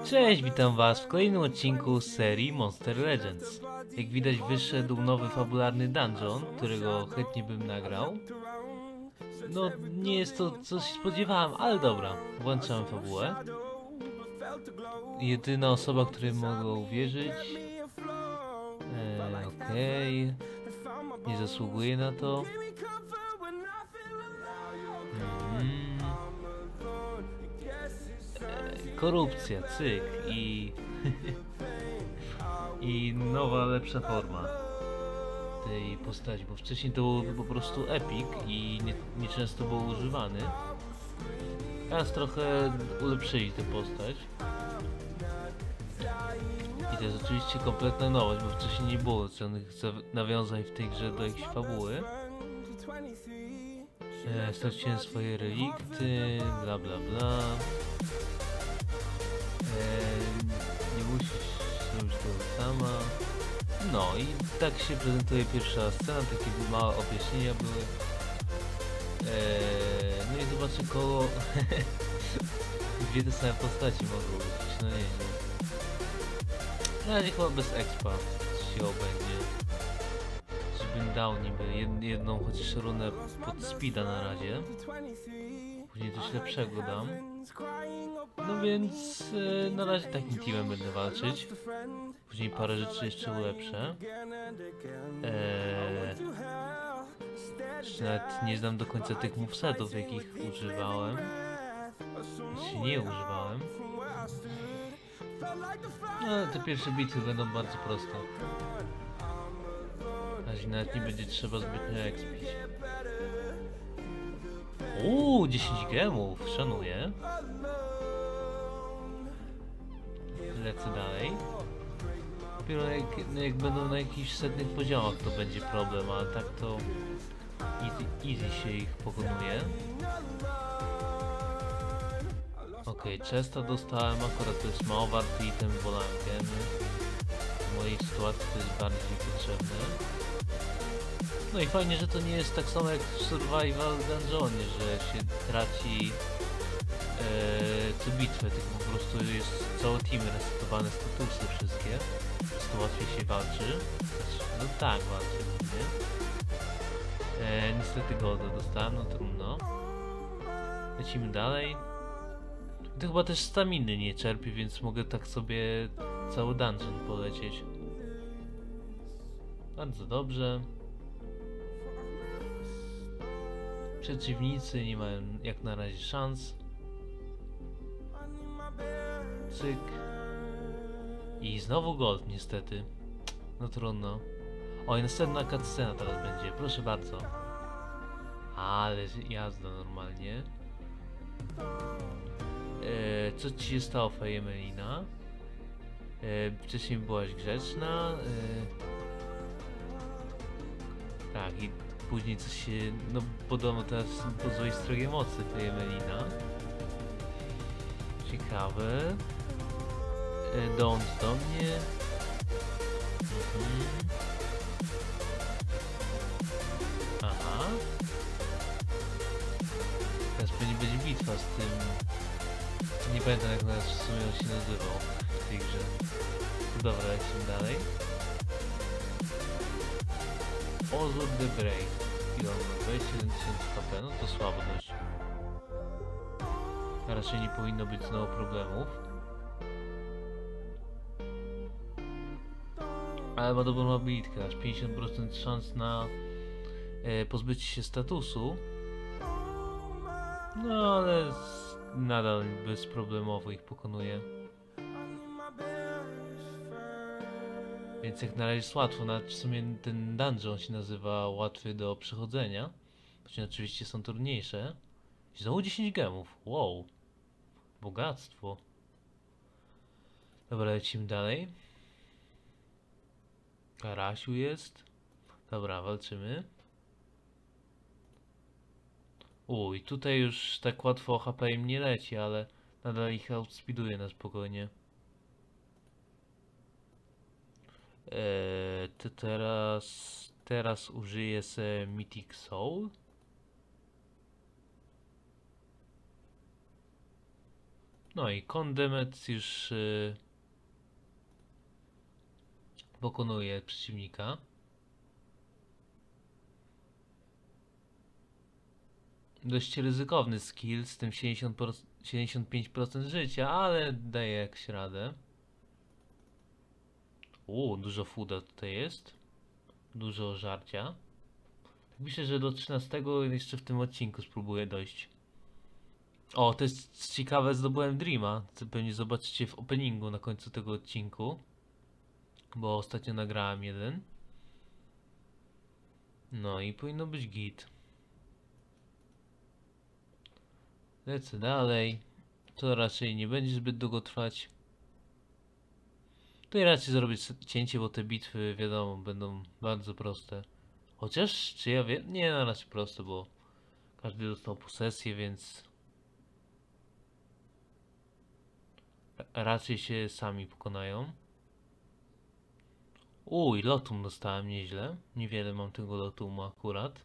Cześć, witam was w kolejnym odcinku z serii Monster Legends. Jak widać wyszedł nowy fabularny dungeon, którego chętnie bym nagrał. No, nie jest to co się spodziewałem, ale dobra, włączamy fabułę. Jedyna osoba, której mogę uwierzyć. Okej. Nie zasługuje na to. Korupcja, cyk i nowa, lepsza forma tej postaci, bo wcześniej to był po prostu epic i nieczęsto był używany. Teraz trochę ulepszyli tę postać. I to jest oczywiście kompletna nowość, bo wcześniej nie było żadnych nawiązań w tej grze do jakiejś fabuły. Straciłem swoje relikty, bla bla bla. Nie musisz zrobić tego sama. No i tak się prezentuje pierwsza scena, takie małe objaśnienia były. No i zobaczę koło dwie te same postaci mogą być, no nieźle. Na razie chyba bez expa się obędzie. Żebym dał niby jedną chociaż runę pod speeda na razie. Później coś lepszego dam. No więc na razie takim teamem będę walczyć. Później parę rzeczy jeszcze ulepszę. Jeszcze nawet nie znam do końca tych movesetów, jakich używałem. Znaczy nie używałem. No te pierwsze bitwy będą bardzo proste. Na razie nawet nie będzie trzeba zbytnio expić. 10 gemów, szanuję. Lecę dalej. Dopiero jak będą na jakichś setnych poziomach, to będzie problem, ale tak to easy się ich pokonuje. Okej, chesta dostałem, akurat to jest mało warty item, wolałem gemy. W mojej sytuacji to jest bardziej potrzebne. No i fajnie, że to nie jest tak samo jak w Survival Dungeonie, że się traci co bitwę, tylko po prostu jest cały team resetowane, statusy wszystkie, więc to łatwiej się walczy. No tak, walczy, nie? Niestety golda dostałem, no trudno. Lecimy dalej. To chyba też staminy nie czerpie, więc mogę tak sobie cały dungeon polecieć. Bardzo dobrze. Przeciwnicy nie mają jak na razie szans. Cyk. I znowu gold niestety. No trudno. O, i następna cutscena teraz będzie, proszę bardzo. Ale jazda normalnie. Co ci się stało, Fejemelina? Wcześniej byłaś grzeczna. Tak, i później coś się... No podobno teraz po złej stronie mocy Fejemelina. Ciekawe. Dołącz do mnie. Aha. Teraz pewnie będzie bitwa z tym... Nie pamiętam jak nas w sumie on się nazywał w tej grze. No dobra, lecimy dalej. Ozur the Brave. I on ma 21 000 HP, no to słabo dość. Raczej nie powinno być znowu problemów. Ale ma dobrą mobilitkę, aż 50% szans na pozbycie się statusu. No ale nadal bezproblemowo ich pokonuje. Więc jak na razie jest łatwo, nawet w sumie ten dungeon się nazywa łatwy do przechodzenia. Choć oczywiście są trudniejsze. Znowu 10 gemów, wow. Bogactwo. Dobra, lecimy dalej. Karasiu jest. Dobra, walczymy. I tutaj już tak łatwo HP im nie leci, ale nadal ich outspeeduje na spokojnie. To teraz użyję se Mythic Soul. No i Kondemet już pokonuje przeciwnika. Dość ryzykowny skill z tym 75% życia, ale daje jakś radę. Dużo fooda tutaj jest. Dużo żarcia. Myślę, że do 13 jeszcze w tym odcinku spróbuję dojść. O, to jest ciekawe, zdobyłem Dreama. Co pewnie zobaczycie w openingu na końcu tego odcinku. Bo ostatnio nagrałem jeden. No i powinno być git. Lecę dalej. To raczej nie będzie zbyt długo trwać. Tutaj raczej zrobię cięcie, bo te bitwy, wiadomo, będą bardzo proste. Chociaż, czy ja wiem? Nie, no raczej proste, bo każdy dostał posesję, więc raczej się sami pokonają. Lotum dostałem nieźle. Niewiele mam tego lotumu akurat.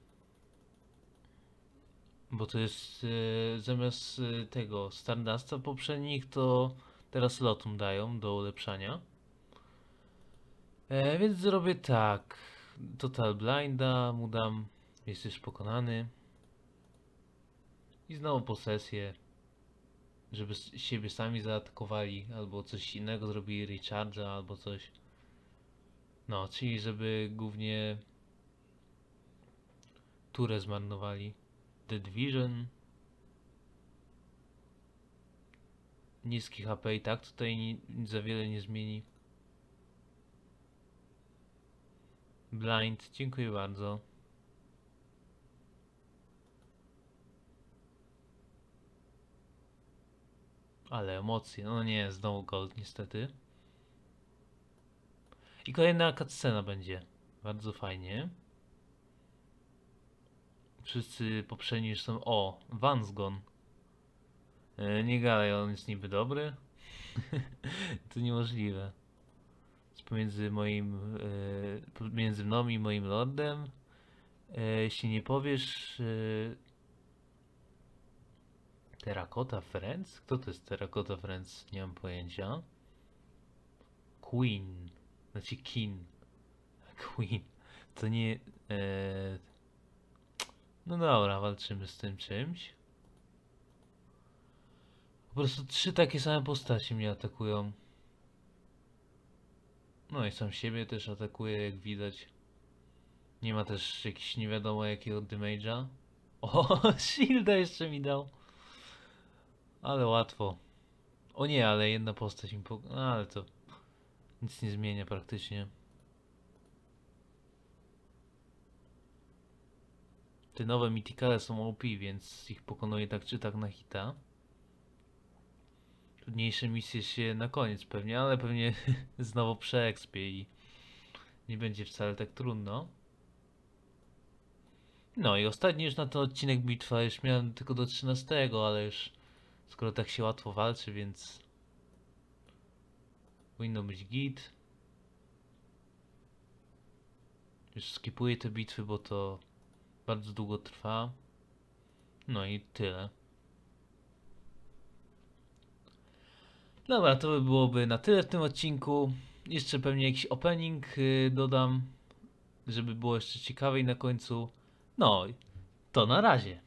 Bo to jest zamiast tego Stardusta poprzednich, to teraz lotum dają do ulepszania. Więc zrobię tak. Total Blinda mu dam. Jest już pokonany. I znowu posesję. Żeby siebie sami zaatakowali, albo coś innego zrobili, recharge'a, albo coś. No, czyli żeby głównie turę zmarnowali. The Division. Niski HP i tak tutaj za wiele nie zmieni. Blind, dziękuję bardzo. Ale emocje, no nie, znowu gold niestety. I kolejna cutscena będzie. Bardzo fajnie. Wszyscy poprzedni już są... O, Vansgon. Nie gadaj, on jest niby dobry. To niemożliwe. Pomiędzy między mną i moim lordem. Jeśli nie powiesz... Terracotta Friends? Kto to jest Terracotta Friends? Nie mam pojęcia. Queen. Znaczy Kin. Queen. To nie... No dobra, walczymy z tym czymś. Po prostu 3 takie same postacie mnie atakują. No i sam siebie też atakuje, jak widać. Nie ma też jakiś nie wiadomo jakiego damage'a. O, shielda jeszcze mi dał. Ale łatwo. O nie, ale jedna postać mi no, ale to nic nie zmienia praktycznie. Te nowe Mythicale są OP, więc ich pokonuję tak czy tak na hita. Trudniejsze misje się na koniec pewnie, ale pewnie znowu przeekspię i nie będzie wcale tak trudno. No i ostatni już na ten odcinek bitwa, już miałem tylko do 13, ale już skoro tak się łatwo walczy, więc powinno być git. Już skipuję te bitwy, bo to bardzo długo trwa. No i tyle. Dobra, to by byłoby na tyle w tym odcinku. Jeszcze pewnie jakiś opening dodam, żeby było jeszcze ciekawiej na końcu. No, to na razie.